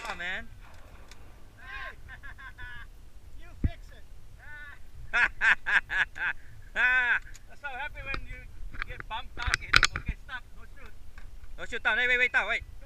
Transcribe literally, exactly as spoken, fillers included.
on, man. Hey! You fix it. That's so happy when you get bumped target. Okay, stop. No shoot. No shoot. Down. Wait, wait, wait. Down. Wait.